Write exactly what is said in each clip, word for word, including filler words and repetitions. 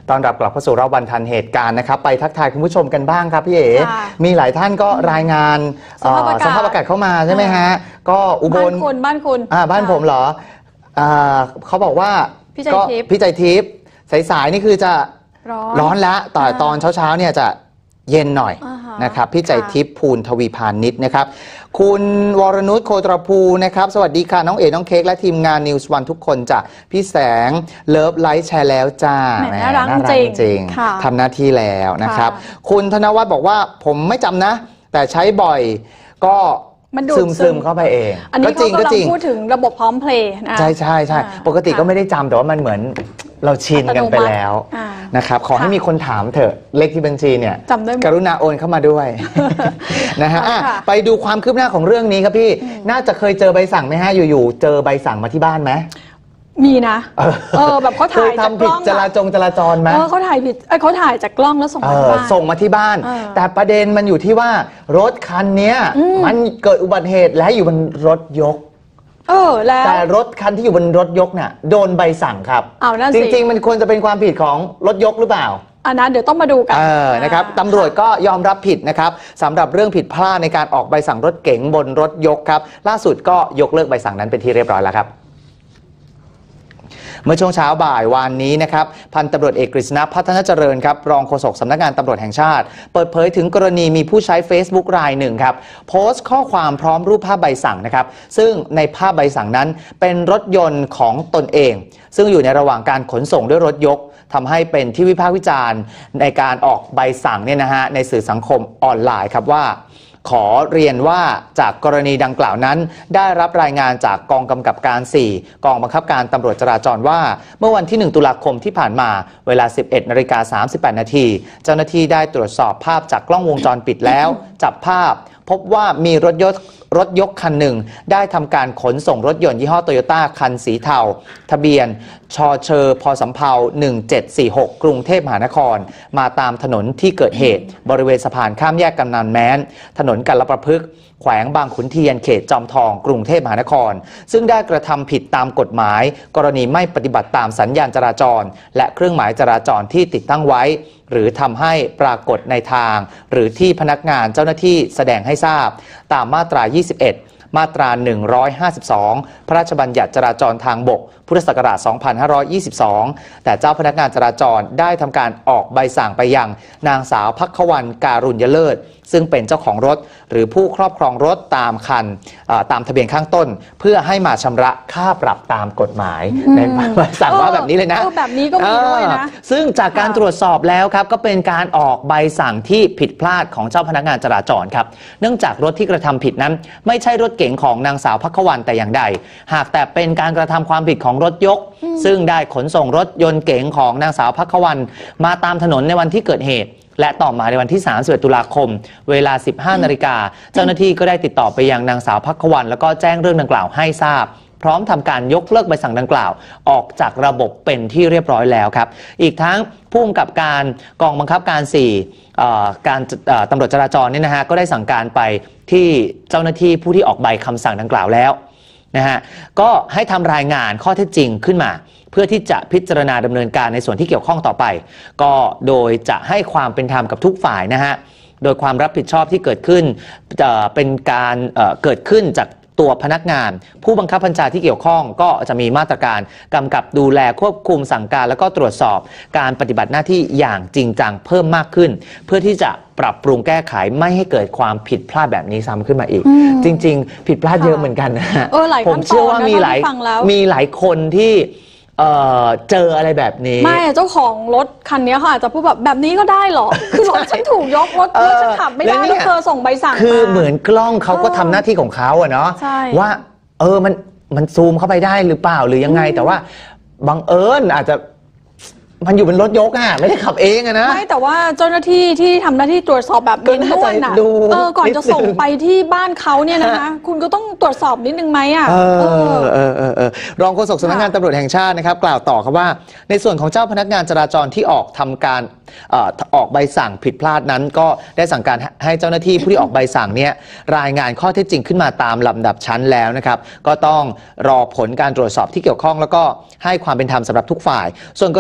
ตอนรับกลับเข้าสู่รอบวันทันเหตุการณ์นะครับไปทักทายคุณผู้ชมกันบ้างครับพี่เอ๋มีหลายท่านก็รายงานสภาพอากาศเข้ามาใช่ไหมฮะก็อุบลบ้านคุณบ้านคุณอ่าบ้านผมเหรออ่าเขาบอกว่าพี่ใจทิพย์พี่ใจทิพย์สายๆนี่คือจะร้อนแล้วแต่ตอนเช้าๆเนี่ยจะเย็นหน่อยนะครับพี่ใจทิพย์ภูลทวีพานิชนะครับคุณวรนุชโคตรภูนะครับสวัสดีค่ะน้องเอ๋น้องเค้กและทีมงานนิวส์วันทุกคนจ้ะพี่แสงเลิฟไลฟ์แชร์แล้วจ้าน่ารักจริงจริงทำหน้าที่แล้วนะครับคุณธนวัฒน์บอกว่าผมไม่จำนะแต่ใช้บ่อยก็ซึมซึมเข้าไปเองอันนี้เขากำลังพูดถึงระบบพร้อมเพลย์นะใช่ใช่ใช่ปกติก็ไม่ได้จำแต่ว่ามันเหมือนเราชินกันไปแล้วนะครับขอให้มีคนถามเถอะเลขที่บัญชีเนี่ยกรุณาโอนเข้ามาด้วยนะฮะไปดูความคืบหน้าของเรื่องนี้ครับพี่น่าจะเคยเจอใบสั่งไหมฮะอยู่ๆเจอใบสั่งมาที่บ้านไหมมีนะเออแบบเขาถ่ายจากกล้องจราจงจราจรไหมเออเขาถ่ายผิดเขาถ่ายจากกล้องแล้วส่งมาที่บ้านส่งมาที่บ้านแต่ประเด็นมันอยู่ที่ว่ารถคันนี้มันเกิดอุบัติเหตุและอยู่บนรถยกเออแล้วแต่รถคันที่อยู่บนรถยกเนี่ยโดนใบสั่งครับจริงๆมันควรจะเป็นความผิดของรถยกหรือเปล่าอันนั้นเดี๋ยวต้องมาดูกันเออนะครับตำรวจก็ยอมรับผิดนะครับสำหรับเรื่องผิดพลาดในการออกใบสั่งรถเก๋งบนรถยกครับล่าสุดก็ยกเลิกใบสั่งนั้นเป็นที่เรียบร้อยแล้วครับเมื่อช่วงเช้าบ่ายวานนี้นะครับพันตำรวจเอกกฤษณะพัฒนาเจริญครับรองโฆษกสำนักงานตำรวจแห่งชาติเปิดเผยถึงกรณีมีผู้ใช้ Facebook รายหนึ่งครับโพสต์ข้อความพร้อมรูปภาพใบสั่งนะครับซึ่งในภาพใบสั่งนั้นเป็นรถยนต์ของตนเองซึ่งอยู่ในระหว่างการขนส่งด้วยรถยกทำให้เป็นที่วิพากษ์วิจารณ์ในการออกใบสั่งเนี่ยนะฮะในสื่อสังคมออนไลน์ครับว่าขอเรียนว่าจากกรณีดังกล่าวนั้นได้รับรายงานจากกองกำกับการสี่กองบังคับการตำรวจจราจรว่าเมื่อวันที่หนึ่งตุลาคมที่ผ่านมาเวลา สิบเอ็ดนาฬิกาสามสิบแปดนาทีเจ้าหน้าที่ได้ตรวจสอบภาพจากกล้องวงจรปิดแล้วจับภาพพบว่ามีรถยกรถยกคันหนึ่งได้ทำการขนส่งรถยนต์ยี่ห้อโตโยต้าคันสีเทาทะเบียนชเชพสำเภาหนึ่งเจ็ดสี่หกกรุงเทพมหานครมาตามถนนที่เกิดเหตุบริเวณสะพานข้ามแยกกำนันแม้นถนนกัลประพฤกษ์แขวงบางขุนเทียนเขตจอมทองกรุงเทพมหานครซึ่งได้กระทำผิดตามกฎหมายกรณีไม่ปฏิบัติตามสัญญาณจราจรและเครื่องหมายจราจรที่ติดตั้งไว้หรือทำให้ปรากฏในทางหรือที่พนักงานเจ้าหน้าที่แสดงให้ทราบตามมาตรายี่สิบเอ็ดมาตราหนึ่งร้อยห้าสิบสองพระราชบัญญัติจราจรทางบกพุทธศักราชสองพันห้าร้อยยี่สิบสองแต่เจ้าพนักงานจราจรได้ทำการออกใบสั่งไปยังนางสาวภัควันการุญยเลิศซึ่งเป็นเจ้าของรถหรือผู้ครอบครองรถตามคันตามทะเบียนข้างต้นเพื่อให้มาชำระค่าปรับตามกฎหมายในใบสั่งว่าแบบนี้เลยนะแบบนี้ก็มีด้วยนะซึ่งจากการตรวจสอบแล้วครับก็เป็นการออกใบสั่งที่ผิดพลาดของเจ้าพนักงานจราจรครับเนื่องจากรถที่กระทำผิดนั้นไม่ใช่รถเก๋งของนางสาวภัควันแต่อย่างใดหากแต่เป็นการกระทำความผิดของรถยกซึ่งได้ขนส่งรถยนต์เก๋งของนางสาวภัควันมาตามถนนในวันที่เกิดเหตุและต่อมาในวันที่สามสิบเอ็ดตุลาคมเวลา สิบห้านาฬิกาเจ้าหน้าที่ก็ได้ติดต่อไปยังนางสาวภัควันแล้วก็แจ้งเรื่องดังกล่าวให้ทราบพร้อมทำการยกเลิกใบสั่งดังกล่าวออกจากระบบเป็นที่เรียบร้อยแล้วครับอีกทั้งผู้กำกับการกองบังคับการสี่การตำรวจจราจรเนี่ยนะฮะก็ได้สั่งการไปที่เจ้าหน้าที่ผู้ที่ออกใบคำสั่งดังกล่าวแล้วนะฮะก็ให้ทำรายงานข้อเท็จจริงขึ้นมาเพื่อที่จะพิจารณาดำเนินการในส่วนที่เกี่ยวข้องต่อไปก็โดยจะให้ความเป็นธรรมกับทุกฝ่ายนะฮะโดยความรับผิดชอบที่เกิดขึ้นเป็นการเกิดขึ้นจากตัวพนักงานผู้บังคับบัญชาที่เกี่ยวข้องก็จะมีมาตรการกำกับดูแลควบคุมสั่งการแล้วก็ตรวจสอบการปฏิบัติหน้าที่อย่างจริงจังเพิ่มมากขึ้นเพื่อที่จะปรับปรุงแก้ไขไม่ให้เกิดความผิดพลาดแบบนี้ซ้ำขึ้นมาอีกจริงๆผิดพลาดเยอะเหมือนกันนะฮะผมเชื่อว่ามีหลายมีหลายคนที่เอ่อเจออะไรแบบนี้ไม่เจ้าของรถคันนี้เขาอาจจะพูดแบบแบบนี้ก็ได้หรอคือรถฉันถูกยกรถรถฉันขับไม่ได้แล้วเธอส่งใบสั่งมาคือเหมือนกล้องเขาก็ทำหน้าที่ของเขาอะเนาะว่าเออมันมันซูมเข้าไปได้หรือเปล่าหรือยังไงแต่ว่าบังเอิญอาจจะมันอยู่บนรถยกอ่ะไม่ได้ขับเองอะนะไม่แต่ว่าเจ้าหน้าที่ที่ทำหน้าที่ตรวจสอบแบบนี้ด้วยนะเออก่อนจะส่งไปที่บ้านเขาเนี่ยนะคะคุณก็ต้องตรวจสอบนิดนึงไหมอ่ะเออเออเออเออรองโฆษกสำนักงานตำรวจแห่งชาตินะครับกล่าวต่อครับว่าในส่วนของเจ้าพนักงานจราจรที่ออกทำการออกใบสั่งผิดพลาดนั้นก็ได้สั่งการให้เจ้าหน้าที่ผู้ที่ออกใบสั่งเนี่ยรายงานข้อเท็จจริงขึ้นมาตามลำดับชั้นแล้วนะครับก็ต้องรอผลการตรวจสอบที่เกี่ยวข้องแล้วก็ให้ความเป็นธรรมสำหรับทุกฝ่ายส่วนกรณีที่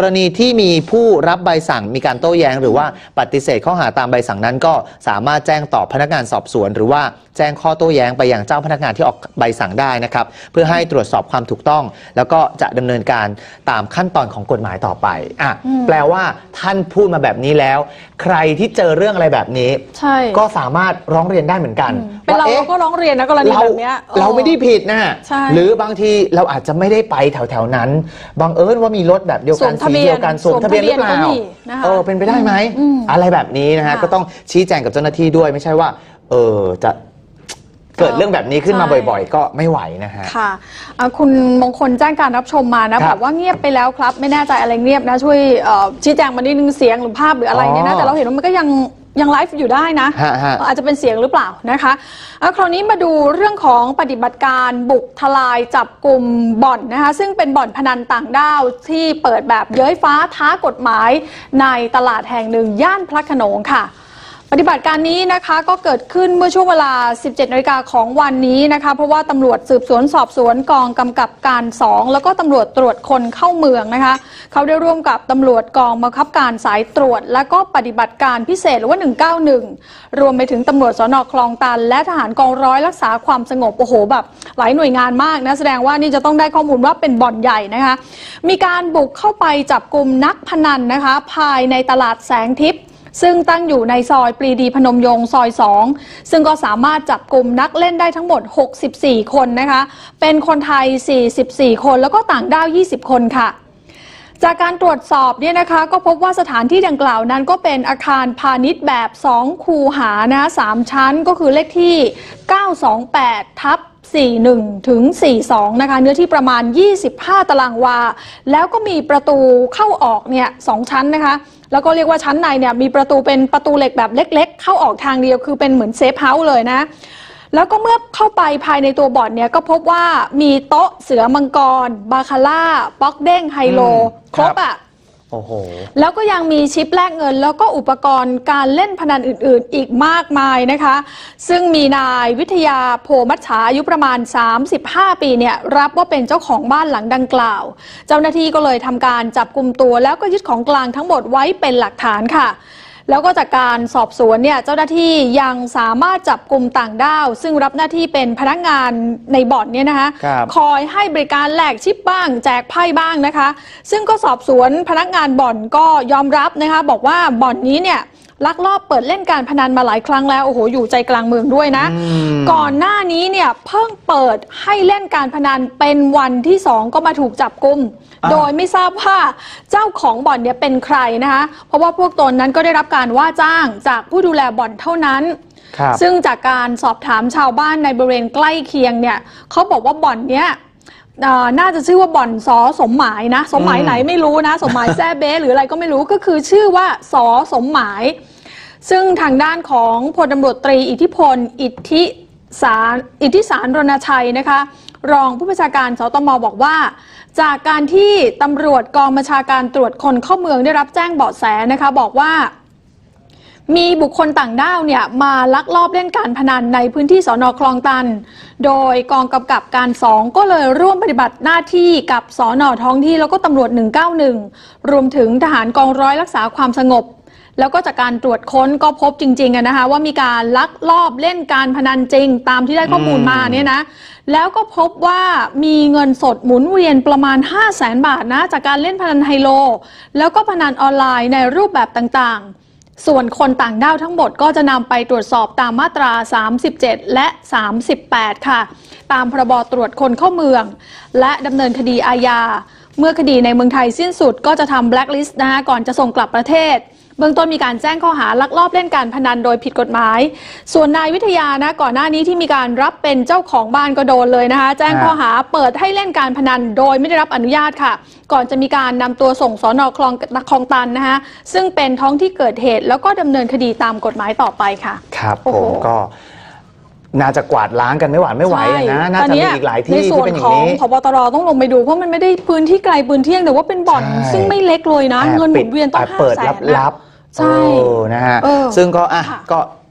ที่มีผู้รับใบสั่งมีการโต้แย้งหรือว่าปฏิเสธข้อหาตามใบสั่งนั้นก็สามารถแจ้งต่อพนักงานสอบสวนหรือว่าแจ้งข้อโต้แย้งไปยังเจ้าพนักงานที่ออกใบสั่งได้นะครับเพื่อให้ตรวจสอบความถูกต้องแล้วก็จะดำเนินการตามขั้นตอนของกฎหมายต่อไปอ่ะแปลว่าท่านพูดมาแบบนี้แล้วใครที่เจอเรื่องอะไรแบบนี้ก็สามารถร้องเรียนได้เหมือนกันเป็นเราเราก็ร้องเรียนนะกรณีแบบนี้เราไม่ได้ผิดนะหรือบางทีเราอาจจะไม่ได้ไปแถวๆนั้นบังเอิญว่ามีรถแบบเดียวกันสีเดียวกันสวมทะเบียนหรือเปล่าเออเป็นไปได้ไหมอะไรแบบนี้นะฮะก็ต้องชี้แจงกับเจ้าหน้าที่ด้วยไม่ใช่ว่าเออจะเกิดเรื่องแบบนี้ขึ้นมาบ่อยๆก็ไม่ไหวนะฮะค่ะคุณมงคลแจ้งการรับชมมานะบอกว่าเงียบไปแล้วครับไม่แน่ใจอะไรเงียบนะช่วยชี้แจงมานิดนึงเสียงหรือภาพหรืออะไรเนี่ยนะแต่เราเห็นว่ามันก็ยังยังไลฟ์อยู่ได้นะอาจจะเป็นเสียงหรือเปล่านะคะคราวนี้มาดูเรื่องของปฏิบัติการบุกทลายจับกลุ่มบ่อนนะคะซึ่งเป็นบ่อนพนันต่างด้าวที่เปิดแบบเย้ยฟ้าท้ากฎหมายในตลาดแห่งหนึ่งย่านพระโขนงค่ะปฏิบัติการนี้นะคะก็เกิดขึ้นเมื่อช่วงเวลา สิบเจ็ดนาฬิกาของวันนี้นะคะเพราะว่าตำรวจสืบสวนสอบสวนกองกำกับการสองแล้วก็ตำรวจตรวจคนเข้าเมืองนะคะเขาได้ร่วมกับตำรวจกองบังคับการสายตรวจและก็ปฏิบัติการพิเศษหรือว่าหนึ่งเก้าหนึ่งรวมไปถึงตำรวจสน.คลองตันและทหารกองร้อยรักษาความสงบโอ้โหแบบหลายหน่วยงานมากนะแสดงว่านี่จะต้องได้ข้อมูลว่าเป็นบ่อนใหญ่นะคะมีการบุกเข้าไปจับกุมนักพนันนะคะภายในตลาดแสงทิพย์ซึ่งตั้งอยู่ในซอยปรีดีพนมยงค์ซอยสองซึ่งก็สามารถจับกลุ่มนักเล่นได้ทั้งหมดหกสิบสี่คนนะคะเป็นคนไทยสี่สิบสี่คนแล้วก็ต่างด้าวยี่สิบคนค่ะจากการตรวจสอบเนี่ยนะคะก็พบว่าสถานที่ดังกล่าวนั้นก็เป็นอาคารพาณิชย์แบบสองคูหานะสามชั้นก็คือเลขที่เก้าสองแปดทับสี่สิบเอ็ดถึงสี่สิบสองนะคะเนื้อที่ประมาณยี่สิบห้าตารางวาแล้วก็มีประตูเข้าออกเนี่ยสองชั้นนะคะแล้วก็เรียกว่าชั้นในเนี่ยมีประตูเป็นประตูเหล็กแบบเล็กๆเข้าออกทางเดียวคือเป็นเหมือนเซฟเฮาส์เลยนะแล้วก็เมื่อเข้าไปภายในตัวบ่อนเนี่ยก็พบว่ามีโต๊ะเสือมังกรบาคาร่าป๊อกเด้งไฮโลครบอ่ะโอ้โหแล้วก็ยังมีชิปแลกเงินแล้วก็อุปกรณ์การเล่นพนันอื่นๆอีกมากมายนะคะซึ่งมีนายวิทยาโพมัชฉาอายุประมาณสามสิบห้าปีเนี่ยรับว่าเป็นเจ้าของบ้านหลังดังกล่าวเจ้าหน้าที่ก็เลยทำการจับกุมตัวแล้วก็ยึดของกลางทั้งหมดไว้เป็นหลักฐานค่ะแล้วก็จากการสอบสวนเนี่ยเจ้าหน้าที่ยังสามารถจับกลุ่มต่างด้าวซึ่งรับหน้าที่เป็นพนักงานในบ่อนเนี่ยนะคะคอยให้บริการแลกชิปบ้างแจกไพ่บ้างนะคะซึ่งก็สอบสวนพนักงานบ่อนก็ยอมรับนะคะบอกว่าบ่อนนี้เนี่ยลักลอบเปิดเล่นการพนันมาหลายครั้งแล้วโอ้โหอยู่ใจกลางเมืองด้วยนะก่อนหน้านี้เนี่ยเพิ่งเปิดให้เล่นการพนันเป็นวันที่สองก็มาถูกจับกุมโดยไม่ทราบว่าเจ้าของบ่อนเนี่ยเป็นใครนะคะเพราะว่าพวกตนนั้นก็ได้รับการว่าจ้างจากผู้ดูแลบ่อนเท่านั้นซึ่งจากการสอบถามชาวบ้านในบริเวณใกล้เคียงเนี่ยเขาบอกว่าบ่อนเนี้ยน่าจะชื่อว่าบ่อนสอสมหมายนะสมหมายไหนไม่รู้นะสมหมายแซ่เบ้หรืออะไรก็ไม่รู้ก็คือชื่อว่าสอสมหมายซึ่งทางด้านของพลตำรวจตรีอิทธิพลอิทธิสารอิทธิสารรณชัยนะคะรองผู้บัญชาการสตม.บอกว่าจากการที่ตำรวจกองบัญชาการตรวจคนเข้าเมืองได้รับแจ้งเบาะแสนะคะบอกว่ามีบุคคลต่างด้าวเนี่ยมาลักลอบเล่นการพนันในพื้นที่สน.คลองตันโดยกองกำกับการสองก็เลยร่วมปฏิบัติหน้าที่กับสน.ท้องที่แล้วก็ตำรวจหนึ่งเก้าหนึ่งรวมถึงทหารกองร้อยรักษาความสงบแล้วก็จากการตรวจค้นก็พบจริงๆนะคะว่ามีการลักลอบเล่นการพนันจริงตามที่ได้ข้อมูลมาเนี่ยนะแล้วก็พบว่ามีเงินสดหมุนเวียนประมาณ ห้าแสน บาทนะจากการเล่นพนันไฮโลแล้วก็พนันออนไลน์ในรูปแบบต่างๆส่วนคนต่างด้าวทั้งหมดก็จะนำไปตรวจสอบตามมาตราสามสิบเจ็ดและสามสิบแปดค่ะตามพรบตรวจคนเข้าเมืองและดำเนินคดีอาญาเมื่อคดีในเมืองไทยสิ้นสุดก็จะทำแบล็คลิสต์นะคะก่อนจะส่งกลับประเทศเบื้องต้นมีการแจ้งข้อหาลักลอบเล่นการพนันโดยผิดกฎหมายส่วนนายวิทยานะก่อนหน้านี้ที่มีการรับเป็นเจ้าของบ้านก็โดนเลยนะคะแจ้งข้อหาเปิดให้เล่นการพนันโดยไม่ได้รับอนุญาตค่ะก่อนจะมีการนำตัวส่งสน.คลองคลองตันนะคะซึ่งเป็นท้องที่เกิดเหตุแล้วก็ดำเนินคดีตามกฎหมายต่อไปค่ะครับผมก็น่าจะกวาดล้างกันไม่หวาดไม่ไหวนะน่าจะมีอีกหลายที่ที่เป็นอย่างนี้ในส่วนของผบตรต้องลงไปดูเพราะมันไม่ได้พื้นที่ไกลพื้นที่แต่ว่าเป็นบ่อนซึ่งไม่เล็กเลยนะเงินหมุนเวียนต้องห้าแสนใช่นะฮะซึ่งก็อ่ะก็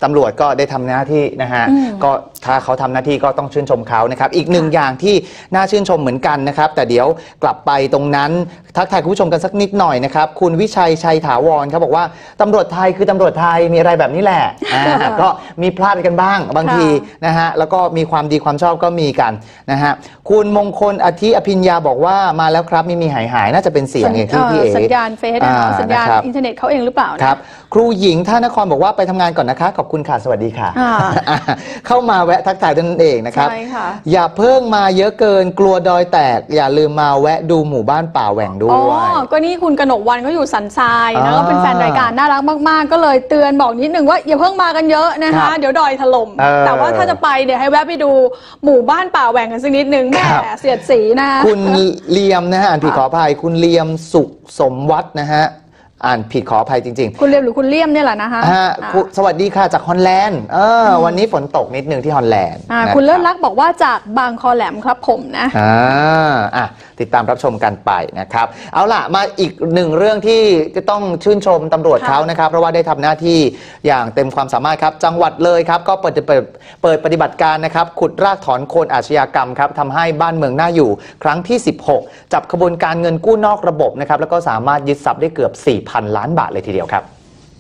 ตำรวจก็ได้ทำหน้าที่นะฮะก็ถ้าเขาทำหน้าที่ก็ต้องชื่นชมเขานะครับอีกหนึ่งอย่างที่น่าชื่นชมเหมือนกันนะครับแต่เดี๋ยวกลับไปตรงนั้นทักทายคุณผู้ชมกันสักนิดหน่อยนะครับคุณวิชัยชัยถาวรเขาบอกว่าตำรวจไทยคือตำรวจไทยมีอะไรแบบนี้แหละ ก็มีพลาดกันบ้างบางทีนะฮะแล้วก็มีความดีความชอบก็มีกันนะฮะคุณมงคลอธิอภิญญาบอกว่ามาแล้วครับไม่มีหายหายน่าจะเป็นเสียงอย่างที่พี่เอ๋สัญญาณเฟซสัญญาณอินเทอร์เน็ตเขาเองหรือเปล่าครับครูหญิงท่านครบอกว่าไปทำงานก่อนนะคะขอบคุณค่ะสวัสดีค่ะเข้ามาแวะทักทายนั่นเองนะครับอย่าเพิ่งมาเยอะเกินกลัวดอยแตกอย่าลืมมาแวะดูหมู่บ้านป่าแหว่งด้วยอ๋อก็นี่คุณกนกวรรณเขาอยู่สันทรายนะก็เป็นแฟนรายการน่ารักมากๆก็เลยเตือนบอกนิดนึงว่าอย่าเพิ่งมากันเยอะนะคะเดี๋ยวดอยถล่มแต่ว่าถ้าจะไปเดี๋ยวให้แวะไปดูหมู่บ้านป่าแหว่งกันสักนิดนึงแม่เสียดสีนะคุณเลียมนะฮะอ่านผิดขออภัยคุณเลียมสุขสมวัฒน์นะฮะอ่านผิดขออภัยจริงๆคุณเลียมหรือคุณเลี่ยมเนี่ยแหละนะคะสวัสดีค่ะจากฮอลแลนด์เออวันนี้ฝนตกนิดนึงที่ฮอลแลนด์คุณเลิศลักษณ์บอกว่าจากบางคอแหลมครับผมนะอ่าอ่ะติดตามรับชมกันไปนะครับเอาล่ะมาอีกหนึ่งเรื่องที่จะต้องชื่นชมตำรวจเขานะครับเพราะว่าได้ทำหน้าที่อย่างเต็มความสามารถครับจังหวัดเลยครับก็เปิดเปิดเปิดปฏิบัติการนะครับขุดรากถอนโคนอาชญากรรมครับทำให้บ้านเมืองน่าอยู่ครั้งที่สิบหกจับขบวนการเงินกู้นอกระบบนะครับแล้วก็สามารถยึดทรัพย์ได้เกือบ สี่พัน ล้านบาทเลยทีเดียวครับ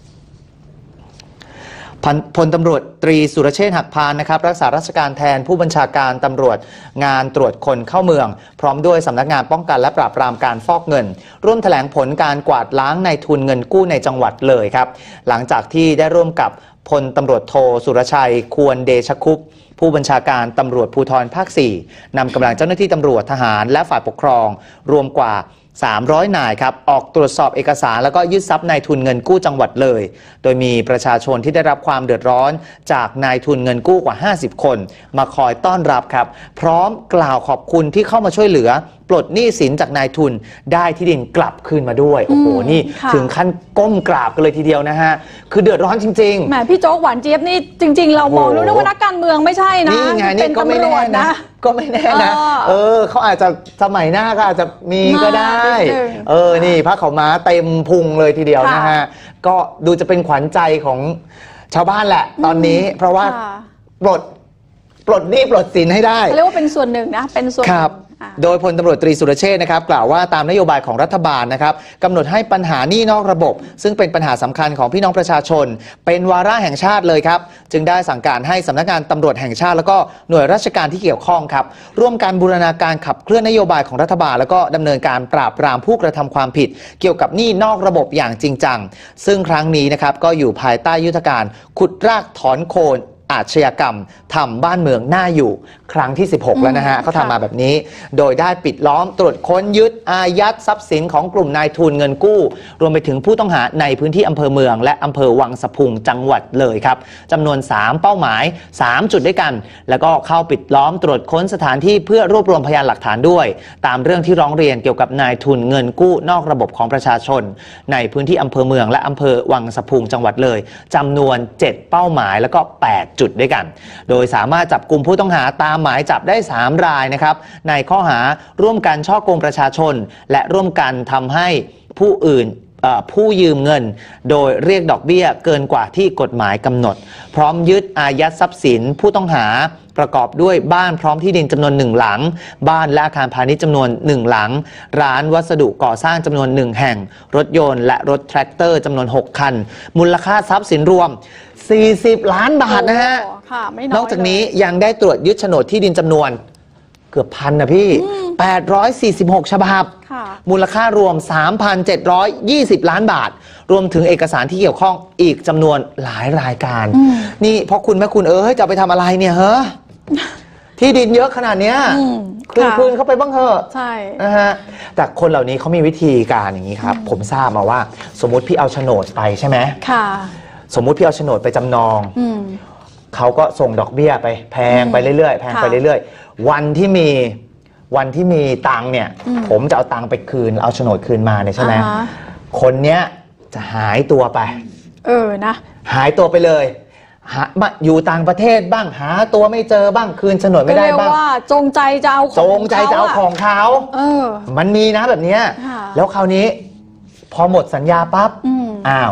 พลตำรวจตรีสุรเชษฐ์หักพานนะครับรักษาราชการแทนผู้บัญชาการตำรวจงานตรวจคนเข้าเมืองพร้อมด้วยสำนักงานป้องกันและปราบปรามการฟอกเงินร่วมแถลงผลการกวาดล้างนายทุนเงินกู้ในจังหวัดเลยครับหลังจากที่ได้ร่วมกับพลตำรวจโทสุรชัยควรเดชคุปผู้บัญชาการตำรวจภูธรภาคสี่นำกำลังเจ้าหน้าที่ตำรวจทหารและฝ่ายปกครองรวมกว่าสามร้อยนายครับออกตรวจสอบเอกสารแล้วก็ยึดทรัพย์นายทุนเงินกู้จังหวัดเลยโดยมีประชาชนที่ได้รับความเดือดร้อนจากนายทุนเงินกู้กว่าห้าสิบคนมาคอยต้อนรับครับพร้อมกล่าวขอบคุณที่เข้ามาช่วยเหลือปลดหนี้สินจากนายทุนได้ที่ดินกลับคืนมาด้วยโอ้โหนี่ถึงขั้นก้มกราบกันเลยทีเดียวนะฮะคือเดือดร้อนจริงๆแหมพี่โจ๊กหวานเจี๊ยบนี่จริงๆเรามองรู้นะว่านักการเมืองไม่ใช่นะนี่ไงนี่ก็ไม่แน่นะก็ไม่แน่นะเออเขาอาจจะสมัยหน้าก็อาจจะมีก็ได้เออนี่พระเขาม้าเต็มพุงเลยทีเดียวนะฮะก็ดูจะเป็นขวัญใจของชาวบ้านแหละตอนนี้เพราะว่าปลดปลดหนี้ปลดสินให้ได้เรียกว่าเป็นส่วนหนึ่งนะเป็นส่วนครับโดยพลตำรวจตรีสุรเชษฐ์นะครับกล่าวว่าตามนโยบายของรัฐบาลนะครับกำหนดให้ปัญหาหนี้นอกระบบซึ่งเป็นปัญหาสำคัญของพี่น้องประชาชนเป็นวาระแห่งชาติเลยครับจึงได้สั่งการให้สำนักงานตำรวจแห่งชาติแล้วก็หน่วยราชการที่เกี่ยวข้องครับร่วมกันบูรณาการขับเคลื่อนนโยบายของรัฐบาลแล้วก็ดำเนินการปราบปรามผู้กระทำความผิดเกี่ยวกับหนี้นอกระบบอย่างจริงจังซึ่งครั้งนี้นะครับก็อยู่ภายใต้ยุทธการขุดรากถอนโคนอาชญากรรมทำบ้านเมืองน่าอยู่ครั้งที่สิบหกแล้วนะฮะเขาทำมาแบบนี้โดยได้ปิดล้อมตรวจค้นยึดอายัดทรัพย์สินของกลุ่มนายทุนเงินกู้รวมไปถึงผู้ต้องหาในพื้นที่อำเภอเมืองและอำเภอวังสะพุงจังหวัดเลยครับจำนวนสามเป้าหมายสามจุดด้วยกันแล้วก็เข้าปิดล้อมตรวจค้นสถานที่เพื่อรวบรวมพยานหลักฐานด้วยตามเรื่องที่ร้องเรียนเกี่ยวกับนายทุนเงินกู้นอกระบบของประชาชนในพื้นที่อำเภอเมืองและอำเภอวังสะพุงจังหวัดเลยจำนวนเจ็ดเป้าหมายแล้วก็แปดจุดด้วยกันโดยสามารถจับกลุ่มผู้ต้องหาตามหมายจับได้สามรายนะครับในข้อหาร่วมกันฉ้อโกงประชาชนและร่วมกันทำให้ผู้อื่นผู้ยืมเงินโดยเรียกดอกเบี้ยเกินกว่าที่กฎหมายกำหนดพร้อมยึดอายัดทรัพย์สินผู้ต้องหาประกอบด้วยบ้านพร้อมที่ดินจำนวนหนึ่งหลังบ้านและอาคารพาณิชย์จำนวนหนึ่งหลังร้านวัสดุก่อสร้างจำนวนหนึ่งแห่งรถยนต์และรถแทรกเตอร์จำนวนหกคันมูลค่าทรัพย์สินรวมสี่สิบล้านบาทนะฮะนอกจากนี้ยังได้ตรวจยึดโฉนดที่ดินจำนวนเกือบพันนะพี่แปดร้อยสี่สิบหกฉบับมูลค่ารวม สามพันเจ็ดร้อยยี่สิบ ล้านบาทรวมถึงเอกสารที่เกี่ยวข้องอีกจำนวนหลายรายการนี่เพราะคุณแม่คุณเออจะไปทำอะไรเนี่ยเฮ้ที่ดินเยอะขนาดเนี้ยคืนคืนเข้าไปบ้างเถอะใช่นะฮะแต่คนเหล่านี้เขามีวิธีการอย่างนี้ครับผมทราบมาว่าสมมุติพี่เอาโฉนดไปใช่ไหมค่ะสมมุติพี่เอาโฉนดไปจำนองเขาก็ส่งดอกเบี้ยไปแพงไปเรื่อยๆแพงไปเรื่อยๆวันที่มีวันที่มีตังค์เนี่ยผมจะเอาตังค์ไปคืนเอาโฉนดคืนมาเนี่ยใช่ไหมคนเนี้ยจะหายตัวไปเออนะหายตัวไปเลยหาอยู่ต่างประเทศบ้างหาตัวไม่เจอบ้างคืนโฉนดไม่ได้บ้างว่าจงใจจะเอาของจงใจจะเอาของเขาเออมันมีนะแบบนี้แล้วคราวนี้พอหมดสัญญาปั๊บอ้าว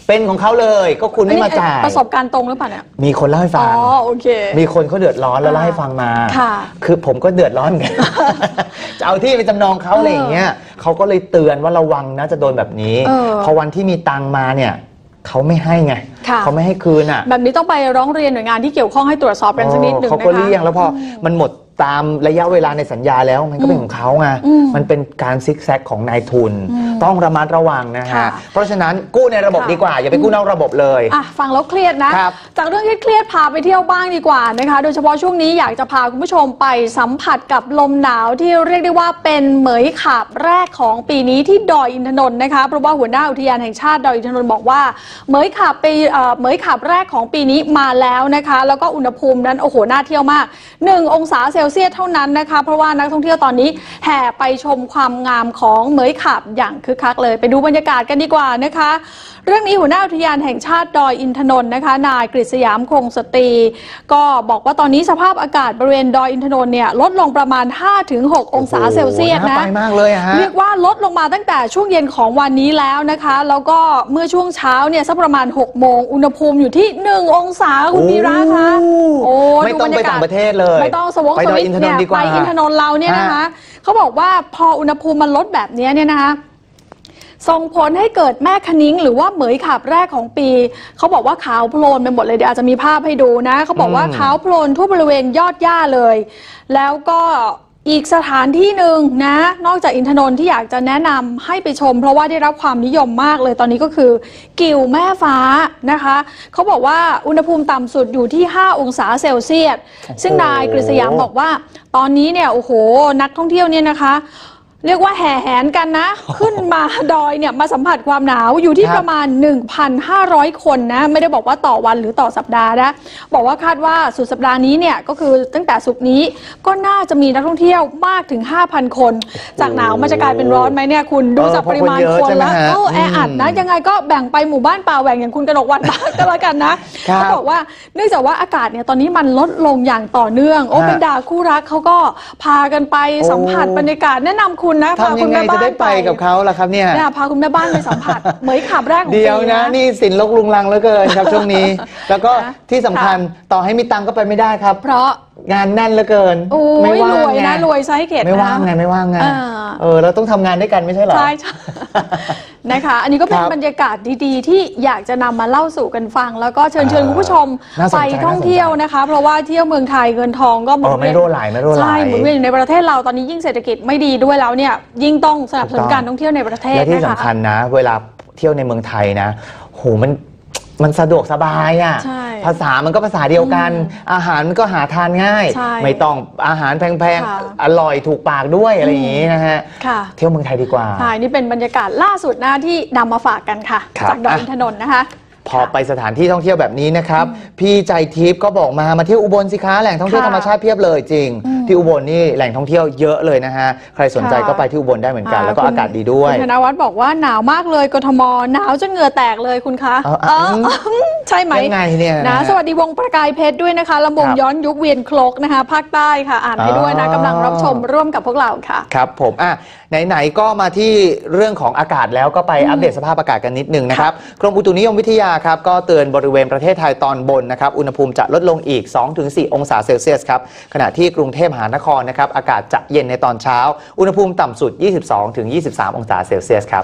เป็นของเขาเลยก็คุณไม่มาจ่ายประสบการณ์ตรงหรือเปล่าเนี่ยมีคนเล่าให้ฟังอ๋อโอเคมีคนเขาเดือดร้อนแล้วเล่าให้ฟังมาค่ะคือผมก็เดือดร้อนกัน จะเอาที่ไปจำนองเขาอะไรอย่างเงี้ยเขาก็เลยเตือนว่าระวังนะจะโดนแบบนี้พอวันที่มีตังมาเนี่ยเขาไม่ให้ไงเขาไม่ให้คืนอ่ะแบบนี้ต้องไปร้องเรียนหน่วยงานที่เกี่ยวข้องให้ตรวจสอบกันสักนิดหนึ่งนะคะเขาก็เลี่ยงแล้วพอมันหมดตามระยะเวลาในสัญญาแล้วมันก็เป็นของเขาไงมันเป็นการซิกแซกของนายทุนต้องระมัดระวังนะฮะเพราะฉะนั้นกู้ในระบบดีกว่าอย่าไปกู้นอกระบบเลยอ่ะฟังแล้วเครียดนะจากเรื่องเครียดพาไปเที่ยวบ้างดีกว่านะคะโดยเฉพาะช่วงนี้อยากจะพาคุณผู้ชมไปสัมผัสกับลมหนาวที่เรียกได้ว่าเป็นเหมยขาบแรกของปีนี้ที่ดอยอินทนนท์นะคะเพราะว่าหัวหน้าอุทยานแห่งชาติดอยอินทนนท์บอกว่าเหมยขาบปีเหมยขาบแรกของปีนี้มาแล้วนะคะแล้วก็อุณหภูมินั้นโอ้โหน่าเที่ยวมากหนึ่งองศาเซลเซียสเท่านั้นนะคะเพราะว่านักท่องเที่ยวตอนนี้แห่ไปชมความงามของเหมยขาบอย่างคึกคักเลยไปดูบรรยากาศกันดีกว่านะคะเรื่องนี้หัวหน้าอุทยานแห่งชาติดอยอินทนนท์นะคะนายกฤษยามคงสตรีก็บอกว่าตอนนี้สภาพอากาศบริเวณดอยอินทนนท์เนี่ยลดลงประมาณ ห้าถึงหก องศาเซลเซียสนะไปมากเลยฮะเรียกว่าลดลงมาตั้งแต่ช่วงเย็นของวันนี้แล้วนะคะแล้วก็เมื่อช่วงเช้าเนี่ยสักประมาณหกโมงอุณหภูมิอยู่ที่หนึ่งองศาคุณวีระคะโอ้ไม่ต้องไปต่างประเทศเลยไม่ต้องสวกสวิตเนี่ยไปอินทนนท์เราเนี่ยนะคะเขาบอกว่าพออุณหภูมิมันลดแบบนี้เนี่ยนะคะส่งผลให้เกิดแม่คะนิ้งหรือว่าเหมยขาบแรกของปีเขาบอกว่าขาวโพลนไปหมดเลยเดี๋ยวอาจจะมีภาพให้ดูนะเขาบอกว่าขาวโพลนทั่วบริเวณยอดหญ้าเลยแล้วก็อีกสถานที่หนึ่งนะนอกจากอินทนนท์ที่อยากจะแนะนำให้ไปชมเพราะว่าได้รับความนิยมมากเลยตอนนี้ก็คือกิ่วแม่ฟ้านะคะเขาบอกว่าอุณหภูมิต่ำสุดอยู่ที่ห้าองศาเซลเซียสซึ่งนายกฤษยามบอกว่าตอนนี้เนี่ยโอ้โหนักท่องเที่ยวเนี่ยนะคะเรียกว่าแห่แหนกันนะขึ้นมาดอยเนี่ยมาสัมผัสความหนาวอยู่ที่ประมาณ หนึ่งพันห้าร้อย คนนะไม่ได้บอกว่าต่อวันหรือต่อสัปดาห์นะบอกว่าคาดว่าสุดสัปดาห์นี้เนี่ยก็คือตั้งแต่ศุกร์นี้ก็น่าจะมีนักท่องเที่ยวมากถึง ห้าพัน คนจากหนาวมันจะกลายเป็นร้อนไหมเนี่ยคุณดูจากปริมาณคนแล้วเออแออัดนะยังไงก็แบ่งไปหมู่บ้านป่าแหว่งอย่างคุณกนกวรรณก็แล้วกันนะเขาบอกว่าเนื่องจากว่าอากาศเนี่ยตอนนี้มันลดลงอย่างต่อเนื่องโอ้เป็นดาคู่รักเขาก็พากันไปสัมผัสบรรยากาศแนะนำคุณนะพาคุณแม่บ้านจะได้ไปกับเขาล่ะครับเนี่ยพาคุณแม่บ้านไปสัมผัสเหมยขาบแรกของปีเดียวนะนี่สินลกลุงลังเหลือเกินครับช่วงนี้แล้วก็ที่สำคัญต่อให้มีตังก็ไปไม่ได้ครับเพราะงานแน่นเหลือเกินไม่ว่างรวยนะรวยไซส์เกตไม่ว่างไงไม่ว่างไงเออเราต้องทำงานด้วยกันไม่ใช่หรอใช่นะคะอันนี้ก็เป็นบรรยากาศดีๆที่อยากจะนำมาเล่าสู่กันฟังแล้วก็เชิญเชิญคุณผู้ชมไปท่องเที่ยวนะคะเพราะว่าเที่ยวเมืองไทยเงินทองก็หมุนเวียนไม่รั่วไหลไม่รั่วไหลใช่หมุนเวียนอยู่ในประเทศเราตอนนี้ยิ่งเศรษฐกิจไม่ดีด้วยแล้วเนี่ยยิ่งต้องสนับสนุนการท่องเที่ยวในประเทศและที่สำคัญนะเวลาเที่ยวในเมืองไทยนะโหมันมันสะดวกสบายอ่ะภาษามันก็ภาษาเดียวกันอาหารมันก็หาทานง่ายไม่ต้องอาหารแพงๆอร่อยถูกปากด้วยอะไรอย่างนี้นะฮะเที่ยวเมืองไทยดีกว่าใช่นี่เป็นบรรยากาศล่าสุดนะที่นำมาฝากกันค่ะจากดอยอินทนนท์นะคะพอไปสถานที่ท่องเที่ยวแบบนี้นะครับพี่ใจทิพย์ก็บอกมามาเที่ยวอุบลสิคะแหล่งท่องเที่ยวธรรมชาติเพียบเลยจริงที่อุบลนี่แหล่งท่องเที่ยวเยอะเลยนะฮะใครสนใจก็ไปที่อุบลได้เหมือนกันแล้วก็อากาศดีด้วยคุณธนวัฒน์บอกว่าหนาวมากเลยกทมหนาวจนเหงื่อแตกเลยคุณคะใช่ไหมยังไงเนี่ยนะสวัสดีวงประกายเพชรด้วยนะคะลำวงย้อนยุคเวียนคลกนะคะภาคใต้ค่ะอ่านให้ด้วยนะกำลังรับชมร่วมกับพวกเราค่ะครับผมอ่ะไหนๆก็มาที่เรื่องของอากาศแล้วก็ไปอัปเดตสภาพอากาศกันนิดนึงนะครับกรมอุตุนิยมวิทยาครับก็เตือนบริเวณประเทศไทยตอนบนนะครับอุณหภูมิจะลดลงอีก สองถึงสี่ องศาเซลเซียสครับขณะที่กรุงเทพมหานครนะครับอากาศจะเย็นในตอนเช้าอุณหภูมิต่ำสุด ยี่สิบสองถึงยี่สิบสาม องศาเซลเซียสครับ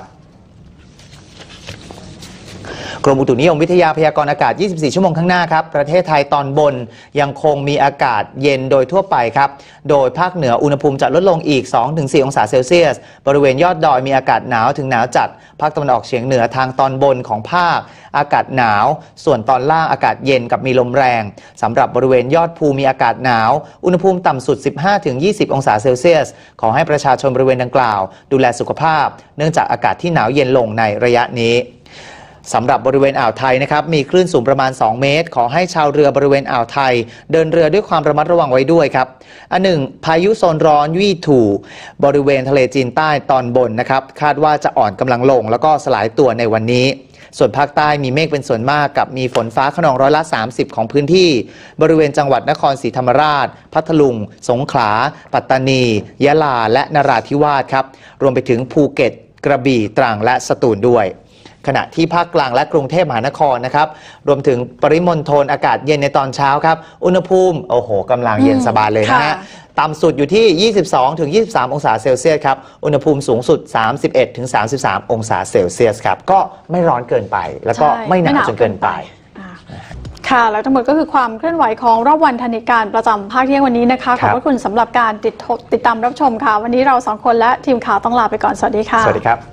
กรมอุตุนิยมวิทยาพยากรณ์อากาศยี่สิบสี่ชั่วโมงข้างหน้าครับประเทศไทยตอนบนยังคงมีอากาศเย็นโดยทั่วไปครับโดยภาคเหนืออุณหภูมิจะลดลงอีก สองถึงสี่ องศาเซลเซียสบริเวณยอดดอยมีอากาศหนาวถึงหนาวจัดภาคตะวันออกเฉียงเหนือทางตอนบนของภาคอากาศหนาวส่วนตอนล่างอากาศเย็นกับมีลมแรงสำหรับบริเวณยอดภูมีอากาศหนาวอุณหภูมิต่ำสุด สิบห้าถึงยี่สิบ องศาเซลเซียสขอให้ประชาชนบริเวณดังกล่าวดูแลสุขภาพเนื่องจากอากาศที่หนาวเย็นลงในระยะนี้สำหรับบริเวณอ่าวไทยนะครับมีคลื่นสูงประมาณสองเมตรขอให้ชาวเรือบริเวณอ่าวไทยเดินเรือด้วยความระมัดระวังไว้ด้วยครับอันหนึ่งพายุโซนร้อนวี่ถูบริเวณทะเลจีนใต้ตอนบนนะครับคาดว่าจะอ่อนกำลังลงแล้วก็สลายตัวในวันนี้ส่วนภาคใต้มีเมฆเป็นส่วนมากกับมีฝนฟ้าคะนองร้อยละสามสิบของพื้นที่บริเวณจังหวัดนครศรีธรรมราชพัทลุงสงขลาปัตตานียะลาและนราธิวาสครับรวมไปถึงภูเก็ตกระบี่ตรังและสตูลด้วยขณะที่ภาคกลางและกรุงเทพมหานครนะครับรวมถึงปริมณฑลอากาศเย็นในตอนเช้าครับอุณหภูมิโอ้โหกำลังเย็นสบายเลยนะฮะต่ำสุดอยู่ที่ ยี่สิบสองถึงยี่สิบสาม องศาเซลเซียสครับอุณหภูมิสูงสุด สามสิบเอ็ดถึงสามสิบสาม องศาเซลเซียสครับก็ไม่ร้อนเกินไปแล้วก็ไม่หนาวจนเกินไปค่ะแล้วทั้งหมดก็คือความเคลื่อนไหวของรอบวันทันการประจำภาคเที่ยงวันนี้นะคะขอบพระคุณสำหรับการติดติดตามรับชมค่ะวันนี้เราสองคนและทีมข่าวต้องลาไปก่อนสวัสดีค่ะสวัสดีครับ